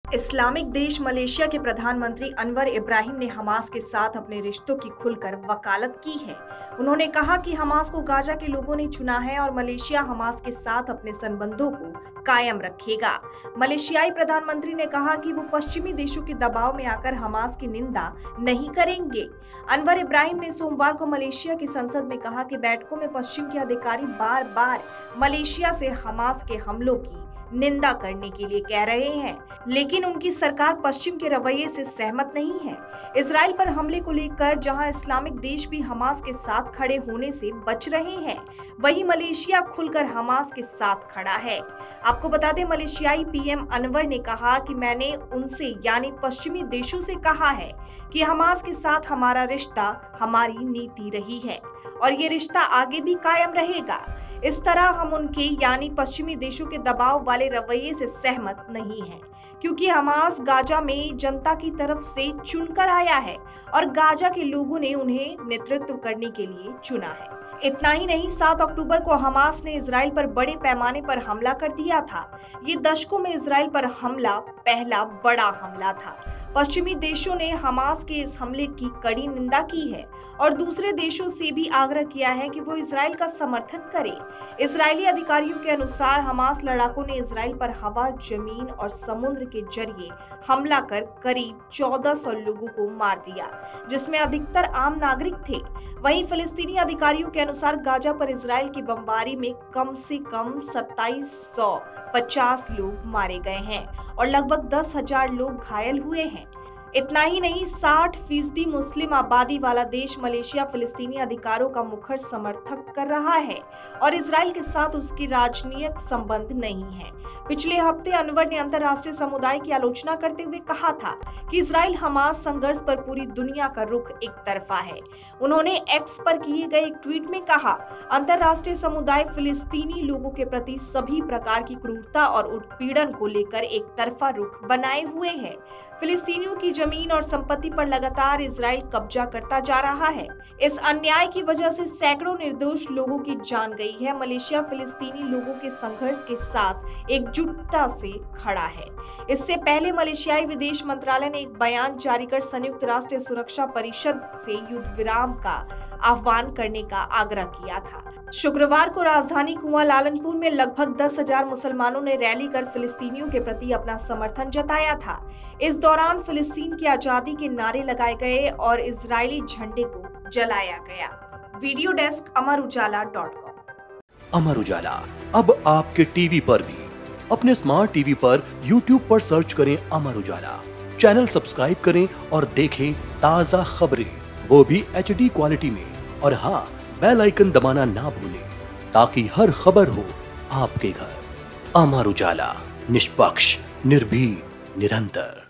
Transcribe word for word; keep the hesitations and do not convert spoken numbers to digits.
Islamic देश Malaysia के प्रधानमंत्री अनवर इब्राहिम ने हमास के साथ अपने रिश्तों की खुलकर वकालत की है। उन्होंने कहा कि हमास को गाजा के लोगों ने चुना है और मलेशिया हमास के साथ अपने संबंधों को कायम रखेगा। मलेशियाई प्रधानमंत्री ने कहा कि वो पश्चिमी देशों के दबाव में आकर हमास की निंदा नहीं करेंगे। अनवर इब्राहिम ने सोमवार को मलेशिया की संसद में कहा कि बैठकों में पश्चिम के अधिकारी बार बार मलेशिया से हमास के हमलों की निंदा करने के लिए कह रहे हैं, लेकिन उनकी सरकार पश्चिम के रवैये से सहमत नहीं है। इजराइल पर हमले को लेकर जहां इस्लामिक देश भी हमास के साथ खड़े होने से बच रहे हैं, वहीं मलेशिया खुलकर हमास के साथ खड़ा है। आपको बता दें, मलेशियाई पीएम अनवर ने कहा कि मैंने उनसे यानी पश्चिमी देशों से कहा है कि हमास के साथ हमारा रिश्ता हमारी नीति रही है और ये रिश्ता आगे भी कायम रहेगा। इस तरह हम उनके यानी पश्चिमी देशों के दबाव वाले रवैये से सहमत नहीं हैं, क्योंकि हमास गाजा में जनता की तरफ से चुनकर आया है और गाजा के लोगों ने उन्हें नेतृत्व करने के लिए चुना है। इतना ही नहीं, सात अक्टूबर को हमास ने इजराइल पर बड़े पैमाने पर हमला कर दिया था। ये दशकों में इजराइल पर हमला पहला बड़ा हमला था। पश्चिमी देशों ने हमास के इस हमले की कड़ी निंदा की है और दूसरे देशों से भी आग्रह किया है कि वो इजराइल का समर्थन करें। इजरायली अधिकारियों के अनुसार हमास लड़ाकों ने इजराइल पर हवा, जमीन और समुद्र के जरिए हमला कर करीब चौदह सौ लोगों को मार दिया, जिसमें अधिकतर आम नागरिक थे। वहीं फिलिस्तीनी अधिकारियों के अनुसार गाजा पर इजराइल की बमबारी में कम से कम सत्ताईस सौ पचास लोग मारे गए हैं और लगभग दस हजार लोग घायल हुए हैं। इतना ही नहीं, साठ फीसदी मुस्लिम आबादी वाला देश मलेशिया फिलिस्तीनी अधिकारों का मुखर समर्थक कर रहा है और इजराइल के साथ उसकी राजनीतिक संबंध नहीं है। पिछले हफ्ते अनवर ने अंतर्राष्ट्रीय समुदाय की आलोचना करते हुए कहा था कि इजराइल हमास संघर्ष पर पूरी दुनिया का रुख एक तरफा है। उन्होंने एक्स पर किए गए एक ट्वीट में कहा, अंतर्राष्ट्रीय समुदाय फिलिस्तीनी लोगों के प्रति सभी प्रकार की क्रूरता और उत्पीड़न को लेकर एक तरफा रुख बनाए हुए है। फिलिस्तीनियों की जमीन और संपत्ति पर लगातार इजराइल कब्जा करता जा रहा है। इस अन्याय की वजह से सैकड़ों निर्दोष लोगों की जान गई है। मलेशिया फिलिस्तीनी लोगों के संघर्ष के साथ एकजुटता से खड़ा है। इससे पहले मलेशियाई विदेश मंत्रालय ने एक बयान जारी कर संयुक्त राष्ट्र सुरक्षा परिषद से युद्ध विराम का आह्वान करने का आग्रह किया था। शुक्रवार को राजधानी कुआलालंपुर में लगभग दस हजार मुसलमानों ने रैली कर फिलिस्तीनियों के प्रति अपना समर्थन जताया था। इस दौरान फिलिस्तीन की आजादी के नारे लगाए गए और इजरायली झंडे को जलाया गया। Video desk Amar Ujala dot com. Amar Ujala अब आपके टीवी पर भी। अपने स्मार्ट टीवी पर यूट्यूब पर सर्च करें अमर उजाला, चैनल सब्सक्राइब करें और देखें ताज़ा खबरें, वो भी एच डी क्वालिटी में। और हाँ, बेल आइकन दबाना ना भूलें ताकि हर खबर हो आपके घर। अमर उजाला, निष्पक्ष, निर्भीक, निरंतर।